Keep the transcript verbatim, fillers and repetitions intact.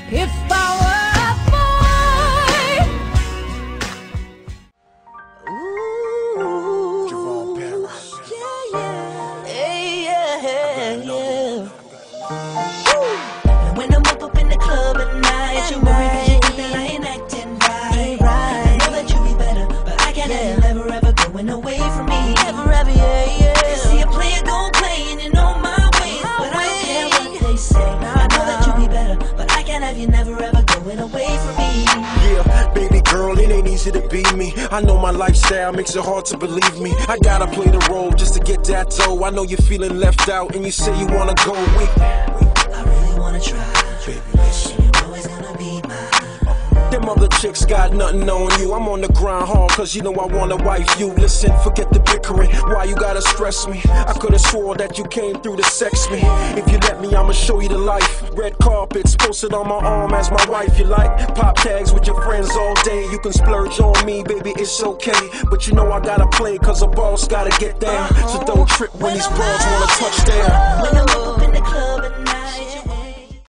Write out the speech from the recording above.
if I were a boy. Ooh, Javon Paris. Yeah, yeah, yeah, yeah, yeah. And when I'm up up in the club at night, you worry 'cause you think that I ain't acting right. right. I know that you be better, but I can't yeah. have you ever ever going away from me. Ever ever, yeah, yeah. You see a player gon' play and you know my ways, my but way. I don't care what they say. Nah, I know nah. that you be better, but I can't have you never ever going away from me. Yeah, baby girl, it ain't easy to be me. I know my lifestyle makes it hard to believe me. I gotta play the role just to get that dough. I know you're feeling left out and you say you wanna go with me. I really wanna try, baby, listen. You know it's gonna be mine. Them other chicks got nothing on you. I'm on the grind hard cause you know I wanna wife you. Listen, forget the bickering, why you gotta stress me? I could've swore that you came through to sex me. If you let me, I'ma show you the life. Red carpets posted on my arm as my wife. You like pop tags with your friends all day. You can splurge on me, baby, it's okay. But you know I gotta play cause a boss gotta get down. So don't trip when these bras wanna touch down.